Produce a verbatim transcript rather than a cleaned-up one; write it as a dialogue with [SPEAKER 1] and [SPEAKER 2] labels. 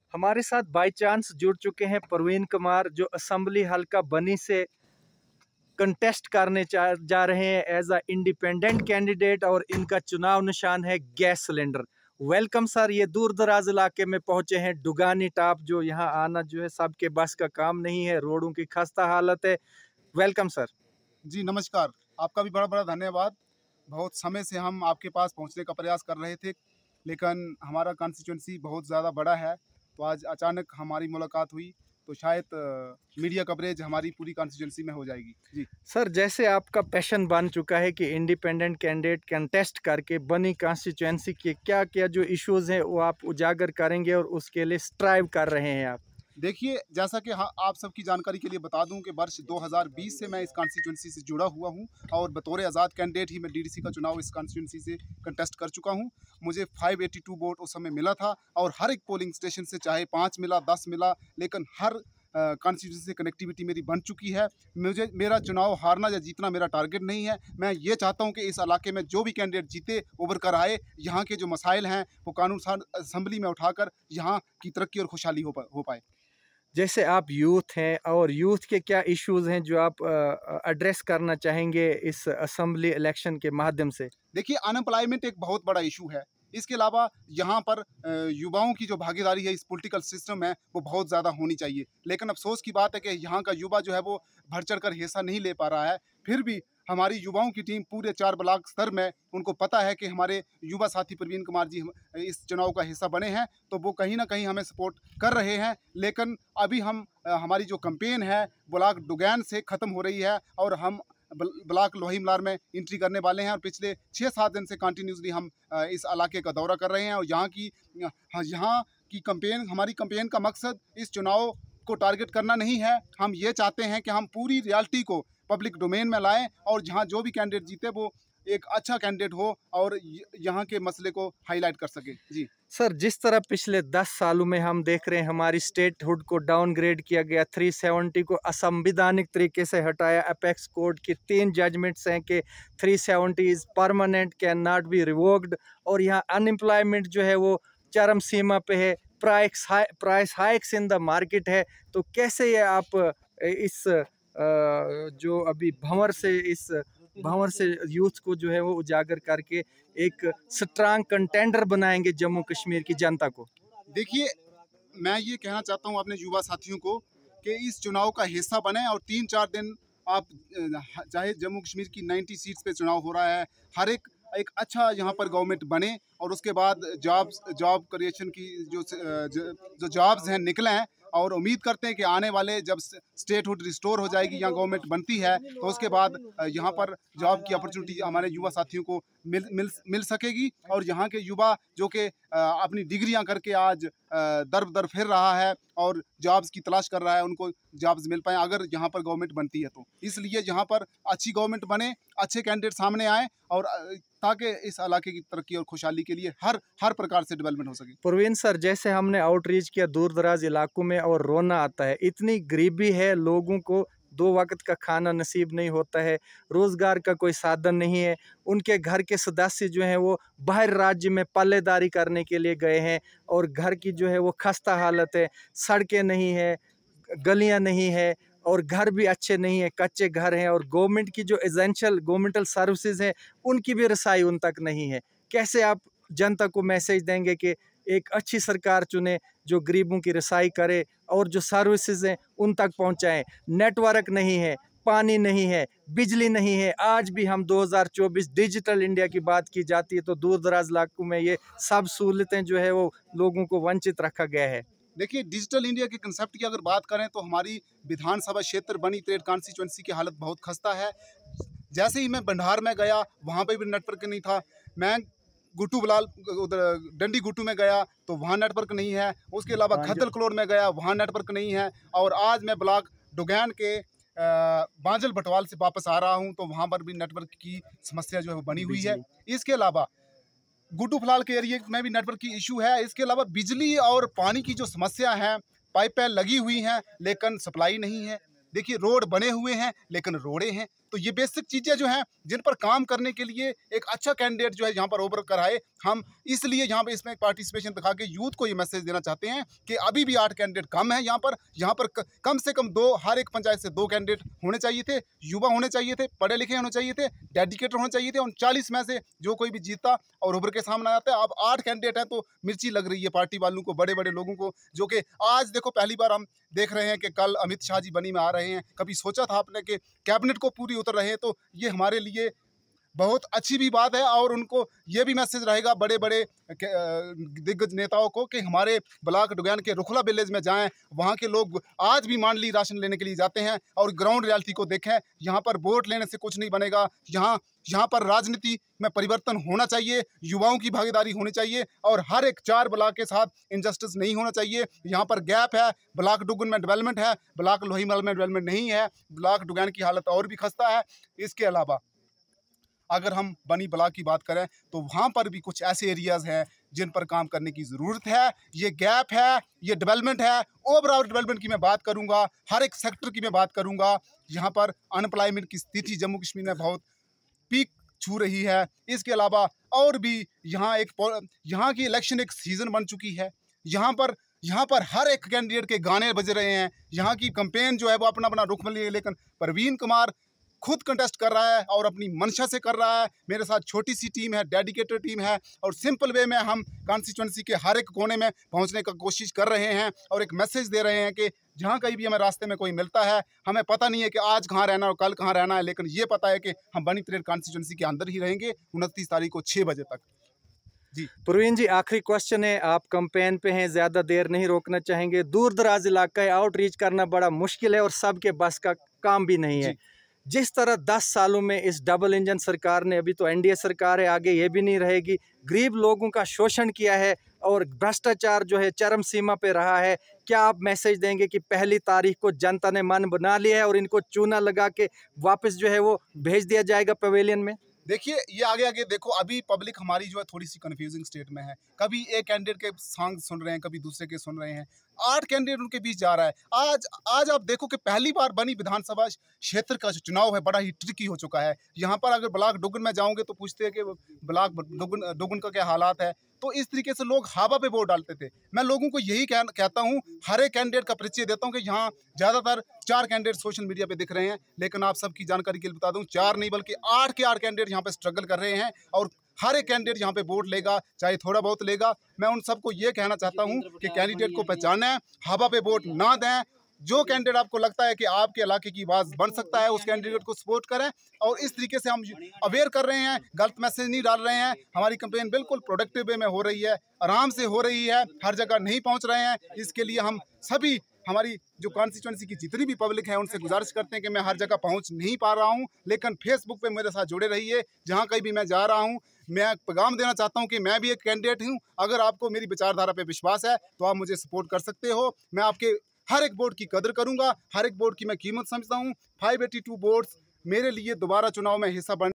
[SPEAKER 1] हमारे साथ by chance जुड़ चुके हैं प्रवीण कुमार, जो असेंबली हल्का बनी से कंटेस्ट करने जा रहे हैं एज अ इंडिपेंडेंट कैंडिडेट, और इनका चुनाव निशान है गैस सिलेंडर। वेलकम सर, ये दूर दराज इलाके में पहुंचे हैं, डुगानी टॉप, जो यहाँ आना जो है सबके बस का काम नहीं है, रोडों की खस्ता हालत है। Welcome sir.
[SPEAKER 2] जी नमस्कार, आपका भी बड़ा बड़ा धन्यवाद। बहुत समय से हम आपके पास पहुंचने का प्रयास कर रहे थे, लेकिन हमारा कॉन्स्टिट्यूंसी बहुत ज़्यादा बड़ा है, तो आज अचानक हमारी मुलाकात हुई, तो शायद मीडिया कवरेज हमारी पूरी कॉन्स्टिट्यूंसी में हो जाएगी। जी
[SPEAKER 1] सर, जैसे आपका पैशन बन चुका है कि इंडिपेंडेंट कैंडिडेट कंटेस्ट करके बनी कॉन्स्टिट्यूंसी के क्या क्या जो इश्यूज़ हैं वो आप उजागर करेंगे और उसके लिए स्ट्राइव कर रहे हैं आप?
[SPEAKER 2] देखिए, जैसा कि हाँ आप सबकी जानकारी के लिए बता दूं कि वर्ष दो हज़ार बीस से मैं इस कॉन्स्टिट्यूंसी से जुड़ा हुआ हूं, और बतौर आज़ाद कैंडिडेट ही मैं डीडीसी का चुनाव इस कॉन्स्टिट्यूंसी से कंटेस्ट कर चुका हूं। मुझे पाँच सौ बयासी वोट उस समय मिला था, और हर एक पोलिंग स्टेशन से चाहे पाँच मिला, दस मिला, लेकिन हर कॉन्स्टिट्यूंसी से कनेक्टिविटी मेरी बन चुकी है। मुझे मेरा चुनाव हारना या जीतना मेरा टारगेट नहीं है। मैं ये चाहता हूँ कि इस इलाके में जो भी कैंडिडेट जीते उभर कर आए, यहाँ के जो मसाइल हैं वो कानून असेंबली में उठाकर यहाँ की तरक्की और खुशहाली हो हो पाए।
[SPEAKER 1] जैसे आप यूथ हैं, और यूथ के क्या इश्यूज़ हैं जो आप एड्रेस करना चाहेंगे इस असेंबली इलेक्शन के माध्यम से?
[SPEAKER 2] देखिए, अनएम्प्लॉयमेंट एक बहुत बड़ा इशू है। इसके अलावा यहाँ पर युवाओं की जो भागीदारी है इस पॉलिटिकल सिस्टम में वो बहुत ज़्यादा होनी चाहिए, लेकिन अफसोस की बात है कि यहाँ का युवा जो है वो बढ़ चढ़ कर हिस्सा नहीं ले पा रहा है। फिर भी हमारी युवाओं की टीम पूरे चार ब्लॉक स्तर में, उनको पता है कि हमारे युवा साथी प्रवीण कुमार जी इस चुनाव का हिस्सा बने हैं, तो वो कहीं ना कहीं हमें सपोर्ट कर रहे हैं। लेकिन अभी हम हमारी जो कैंपेन है ब्लॉक डुगैन से ख़त्म हो रही है, और हम ब्लॉक लोही मलार में एंट्री करने वाले हैं, और पिछले छः सात दिन से कंटिन्यूसली हम इस इलाके का दौरा कर रहे हैं। और यहाँ की यहाँ की कैंपेन, हमारी कैंपेन का मकसद इस चुनाव को टारगेट करना नहीं है। हम ये चाहते हैं कि हम पूरी रियलिटी को पब्लिक डोमेन में लाएं, और जहाँ जो भी कैंडिडेट जीते वो एक अच्छा कैंडिडेट हो और यहाँ के मसले को हाईलाइट कर सके। जी
[SPEAKER 1] सर, जिस तरह पिछले दस सालों में हम देख रहे हैं हमारी स्टेटहुड को डाउनग्रेड किया गया, तीन सौ सत्तर को असंवैधानिक तरीके से हटाया, अपेक्स कोर्ट की तीन जजमेंट्स हैं कि तीन सौ सत्तर is permanent, can not be revoked, और यहाँ अनएम्प्लॉयमेंट जो है वो चरम सीमा पे है, price high price hikes in the market है। तो कैसे ये आप इस जो अभी भंवर से इस भंवर से यूथ को जो है वो उजागर करके एक स्ट्रांग कंटेंडर बनाएंगे जम्मू कश्मीर की जनता को?
[SPEAKER 2] देखिए, मैं ये कहना चाहता हूँ अपने युवा साथियों को कि इस चुनाव का हिस्सा बने, और तीन चार दिन आप चाहे जम्मू कश्मीर की नब्बे सीट्स पे चुनाव हो रहा है, हर एक एक अच्छा यहाँ पर गवर्नमेंट बने, और उसके बाद जॉब्स जॉब क्रिएशन की जो जो जॉब्स हैं निकले हैं, और उम्मीद करते हैं कि आने वाले जब स्टेटहुड रिस्टोर हो जाएगी, यहाँ गवर्नमेंट बनती है, तो उसके बाद यहाँ पर जॉब की अपॉर्चुनिटी हमारे युवा साथियों को मिल मिल मिल सकेगी। और यहाँ के युवा जो कि अपनी डिग्रियां करके आज दर दर फिर रहा है और जॉब्स की तलाश कर रहा है, उनको जॉब्स मिल पाए अगर यहाँ पर गवर्नमेंट बनती है तो। इसलिए यहाँ पर अच्छी गवर्नमेंट बने, अच्छे कैंडिडेट सामने आए, और ताकि इस इलाके की तरक्की और खुशहाली के लिए हर हर प्रकार से डेवलपमेंट हो सके।
[SPEAKER 1] प्रवीण सर, जैसे हमने आउटरीच किया दूर दराज इलाकों में, और रोना आता है, इतनी गरीबी है, लोगों को दो वक्त का खाना नसीब नहीं होता है, रोज़गार का कोई साधन नहीं है, उनके घर के सदस्य जो हैं वो बाहर राज्य में पल्लेदारी करने के लिए गए हैं, और घर की जो है वो खस्ता हालत है, सड़कें नहीं है, गलियां नहीं है, और घर भी अच्छे नहीं है, कच्चे घर हैं, और गवर्नमेंट की जो एसेंशियल गवर्नमेंटल सर्विसेज हैं उनकी भी रसाई उन तक नहीं है। कैसे आप जनता को मैसेज देंगे कि एक अच्छी सरकार चुने जो गरीबों की रसाई करे और जो सर्विसेज हैं उन तक पहुंचाएं? नेटवर्क नहीं है, पानी नहीं है, बिजली नहीं है। आज भी हम दो हज़ार चौबीस डिजिटल इंडिया की बात की जाती है, तो दूर दराज इलाकों में ये सब सहूलतें जो है वो लोगों को वंचित रखा गया है।
[SPEAKER 2] देखिए, डिजिटल इंडिया के कंसेप्ट की अगर बात करें तो हमारी विधानसभा क्षेत्र बनी त्रेड कॉन्स्टिट्यूंसी की हालत बहुत खस्ता है। जैसे ही मैं भंडार में गया वहाँ पे भी नेटवर्क नहीं था, मैं गुट्टू बलाल उधर डंडी गुट्टू में गया तो वहाँ नेटवर्क नहीं है, उसके अलावा खतल कलोर में गया वहाँ नेटवर्क नहीं है, और आज मैं ब्लॉक डुगैन के बांजल बटवाल से वापस आ रहा हूँ तो वहाँ पर भी नेटवर्क की समस्या जो है बनी हुई है। इसके अलावा गुड्डू फलाल के एरिया में भी नेटवर्क की इशू है। इसके अलावा बिजली और पानी की जो समस्या है, पाइपें लगी हुई हैं लेकिन सप्लाई नहीं है। देखिए, रोड बने हुए हैं लेकिन रोड़े हैं, तो ये बेसिक चीज़ें जो हैं जिन पर काम करने के लिए एक अच्छा कैंडिडेट जो है यहाँ पर उभर कर आए, हम इसलिए यहाँ पर इसमें पार्टिसिपेशन दिखा के यूथ को ये मैसेज देना चाहते हैं कि अभी भी आठ कैंडिडेट कम है यहाँ पर यहाँ पर कम से कम दो, हर एक पंचायत से दो कैंडिडेट होने चाहिए थे, युवा होने चाहिए थे, पढ़े लिखे होने चाहिए थे, डेडिकेटेड होने चाहिए थे। और चालीस में से जो कोई भी जीतता और उभर के सामने आता है। अब आठ कैंडिडेट हैं तो मिर्ची लग रही है पार्टी वालों को, बड़े बड़े लोगों को, जो कि आज देखो पहली बार हम देख रहे हैं कि कल अमित शाह जी बनी में आ रहे हैं। कभी सोचा था आपने कि कैबिनेट को पूरी उतर रहे हैं, तो ये हमारे लिए बहुत अच्छी भी बात है। और उनको ये भी मैसेज रहेगा बड़े बड़े दिग्गज नेताओं को कि हमारे ब्लॉक डुगैन के रुखला विलेज में जाएं, वहाँ के लोग आज भी मांडली राशन लेने के लिए जाते हैं और ग्राउंड रियलिटी को देखें। यहाँ पर वोट लेने से कुछ नहीं बनेगा, यहाँ यहाँ पर राजनीति में परिवर्तन होना चाहिए, युवाओं की भागीदारी होनी चाहिए और हर एक चार ब्लॉक के साथ इनजस्टिस नहीं होना चाहिए। यहाँ पर गैप है, ब्लॉक डुगन में डेवलपमेंट है, ब्लॉक लोहीमल में डेवलपमेंट नहीं है, ब्लॉक डुगैन की हालत और भी खस्ता है। इसके अलावा अगर हम बनी ब्लॉक की बात करें तो वहाँ पर भी कुछ ऐसे एरियाज़ हैं जिन पर काम करने की ज़रूरत है। ये गैप है, ये डेवलपमेंट है। ओवरऑल डेवलपमेंट की मैं बात करूँगा, हर एक सेक्टर की मैं बात करूँगा। यहाँ पर अनएम्प्लॉयमेंट की स्थिति जम्मू कश्मीर में बहुत पीक छू रही है। इसके अलावा और भी यहाँ एक यहाँ की इलेक्शन एक सीज़न बन चुकी है। यहाँ पर यहाँ पर हर एक कैंडिडेट के गाने बज रहे हैं। यहाँ की कैंपेन जो है वो अपना अपना रुख में लिए, लेकिन परवीन कुमार खुद कंटेस्ट कर रहा है और अपनी मंशा से कर रहा है। मेरे साथ छोटी सी टीम है, डेडिकेटेड टीम है और सिंपल वे में हम कॉन्स्टिट्यूंसी के हर एक कोने में पहुंचने का कोशिश कर रहे हैं और एक मैसेज दे रहे हैं कि जहां कहीं भी हमें रास्ते में कोई मिलता है, हमें पता नहीं है कि आज कहाँ रहना और कल कहाँ रहना है, लेकिन ये पता है कि हम बनी परेड कॉन्स्टिट्यूंसी के अंदर ही रहेंगे उनतीस तारीख को छः बजे तक। जी
[SPEAKER 1] प्रवीण जी, आखिरी क्वेश्चन है, आप कैंपेन पे हैं, ज़्यादा देर नहीं रोकना चाहेंगे। दूर दराज इलाका है, आउटरीच करना बड़ा मुश्किल है और सबके बस का काम भी नहीं है। जिस तरह दस सालों में इस डबल इंजन सरकार ने, अभी तो एनडीए सरकार है, आगे ये भी नहीं रहेगी, गरीब लोगों का शोषण किया है और भ्रष्टाचार जो है चरम सीमा पे रहा है, क्या आप मैसेज देंगे कि पहली तारीख को जनता ने मन बना लिया है और इनको चूना लगा के वापस जो है वो भेज दिया जाएगा पवेलियन में?
[SPEAKER 2] देखिए, ये आगे आगे देखो, अभी पब्लिक हमारी जो है थोड़ी सी कंफ्यूजिंग स्टेट में है। कभी एक कैंडिडेट के सॉन्ग सुन रहे हैं, कभी दूसरे के सुन रहे हैं। आठ कैंडिडेट उनके बीच जा रहा है। आज आज आप देखो कि पहली बार बनी विधानसभा क्षेत्र का जो चुनाव है बड़ा ही ट्रिकी हो चुका है। यहाँ पर अगर ब्लॉक डुगन में जाओगे तो पूछते हैं कि ब्लॉक डुगन डुगन का क्या हालात है। तो इस तरीके से लोग हवा पे वोट डालते थे। मैं लोगों को यही कह, कहता हूँ, हर एक कैंडिडेट का परिचय देता हूँ कि यहाँ ज़्यादातर चार कैंडिडेट सोशल मीडिया पे दिख रहे हैं, लेकिन आप सबकी जानकारी के लिए बता दूँ, चार नहीं बल्कि आठ के आठ कैंडिडेट यहाँ पे स्ट्रगल कर रहे हैं और हर एक कैंडिडेट यहाँ पे वोट लेगा, चाहे थोड़ा बहुत लेगा। मैं उन सबको ये कहना चाहता हूँ कि कैंडिडेट को पहचानें, हवा पे वोट ना दें। जो कैंडिडेट आपको लगता है कि आपके इलाके की आवाज़ बन सकता है, उस कैंडिडेट को सपोर्ट करें। और इस तरीके से हम अवेयर कर रहे हैं, गलत मैसेज नहीं डाल रहे हैं। हमारी कैंपेन बिल्कुल प्रोडक्टिव वे में हो रही है, आराम से हो रही है, हर जगह नहीं पहुंच रहे हैं। इसके लिए हम सभी, हमारी जो कॉन्स्टिट्यूंसी की जितनी भी पब्लिक है, उनसे गुजारिश करते हैं कि मैं हर जगह पहुंच नहीं पा रहा हूं, लेकिन फेसबुक पे मेरे साथ जुड़े रहिए। जहां कहीं भी मैं जा रहा हूं, मैं पैगाम देना चाहता हूं कि मैं भी एक कैंडिडेट हूं। अगर आपको मेरी विचारधारा पे विश्वास है तो आप मुझे सपोर्ट कर सकते हो। मैं आपके हर एक वोट की कदर करूंगा, हर एक वोट की मैं कीमत समझता हूँ। फाइव एटी टू वोट्स मेरे लिए दोबारा चुनाव में हिस्सा बन